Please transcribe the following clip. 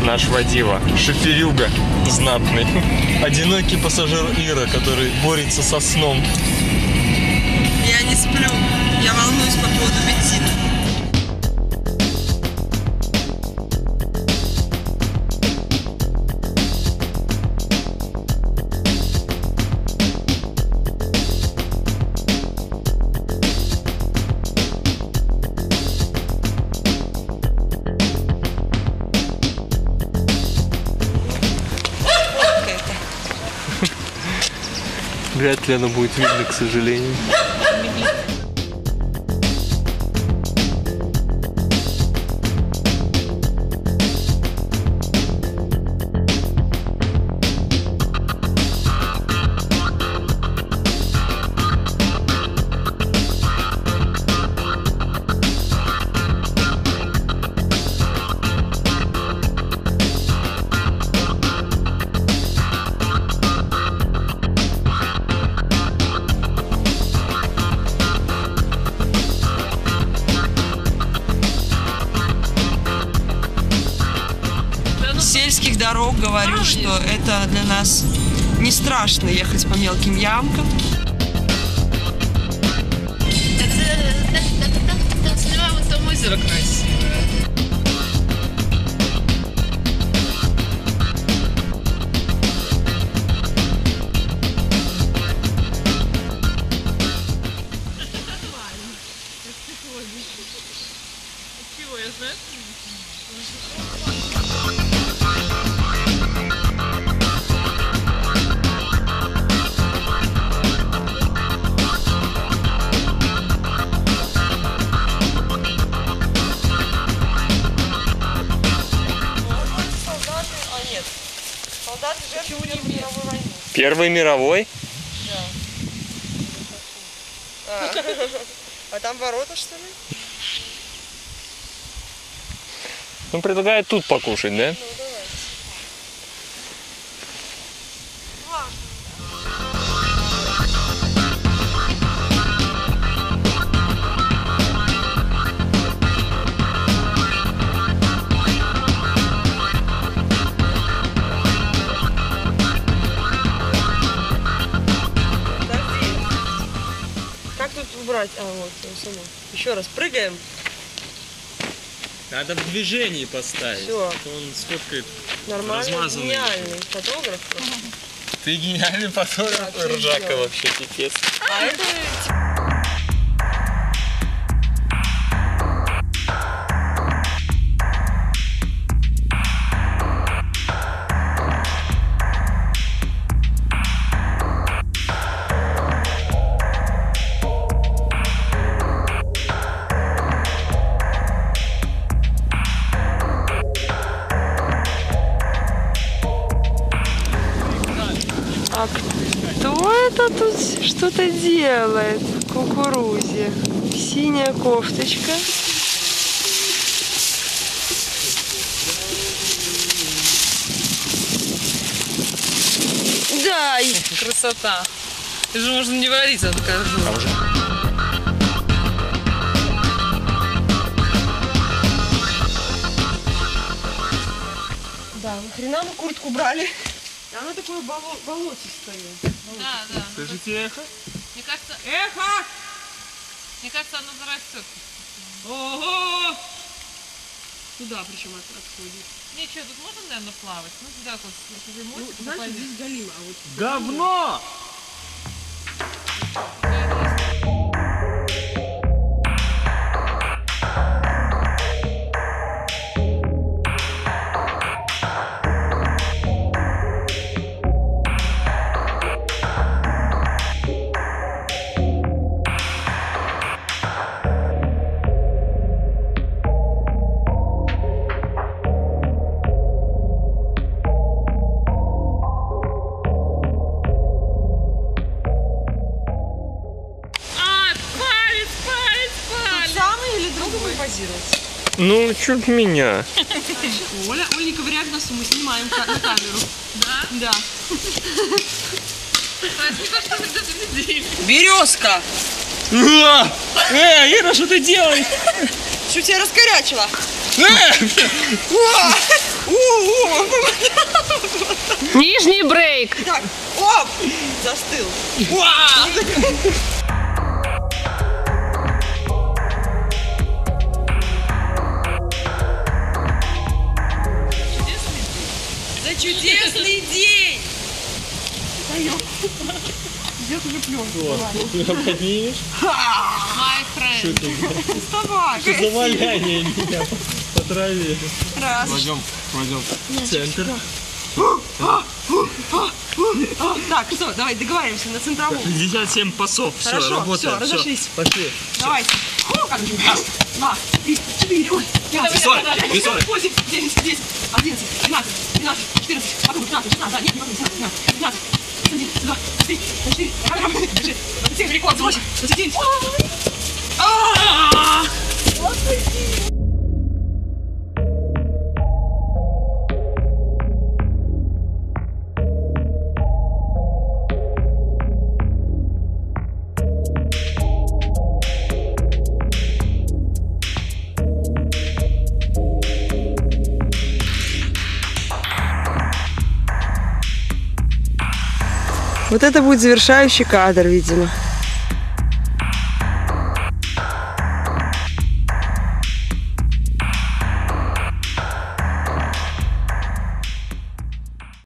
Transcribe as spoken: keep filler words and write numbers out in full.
Наш водила, шоферюга знатный. Одинокий пассажир Ира, который борется со сном. Я не сплю, я волнуюсь по поводу бензина. Вряд ли оно будет видно, к сожалению. Сельских дорог говорю, что это для нас не страшно ехать по мелким ямкам. Снимаем вот там озеро красивое. Чего я знаю? Солдаты жертвы Первой мировой войны. Первой мировой? Да. А, а там ворота, что ли? Ну, предлагаю тут покушать, да? Ну, давай. Убрать, а вот, само. Еще раз прыгаем. Надо в движении поставить. Все. Он сфоткает. Нормально. Размазанный. Гениальный фотограф. Ты гениальный фотограф, да, ржака вообще, пипец. А это... А кто это тут что-то делает в кукурузе? Синяя кофточка. Дай! Красота. Это же можно не варить, откажу. А уже? Да, нахрена мы куртку брали? Она такое боло болотистое. Да, да. Слышите эхо? Мне кажется, Эхо! мне кажется, оно зарастет. Ого! Туда причем от, отходит. Ничего, тут можно, наверное, плавать? Ну, сюда вот с этой Ну, мостик знаешь, попадет. здесь галимо, а вот... Говно! Позировать. Ну, чуть меня. Оля, Оля, не ковыряй в носу, мы снимаем на камеру. Да? Да. Березка! Березка! Эй, Ира, что ты делаешь? Что тебя раскорячило? Э! О, Нижний брейк. так, оп, застыл. Вау! За чудесный день! Идет уже пленка. Поднимешь? My friend. Вставай! Заваляние меня по траве. Раз. Пойдем, пойдем в центр. Так, все, давай договариваемся на центровом. пятьдесят семь пасов. Все, Хорошо, работаем. всё, разошлись. Пошли. Давайте. Раз, два, три, четыре, пять, шесть, восемь, девять, десять, одиннадцать, двенадцать, тринадцать, четырнадцать, пятнадцать, шестнадцать, нет, не могу, семнадцать, пятнадцать, один, два, три, четыре, держи, двадцать семь, рекорд, двадцать восемь, двадцать девять. Вот это будет завершающий кадр, видимо.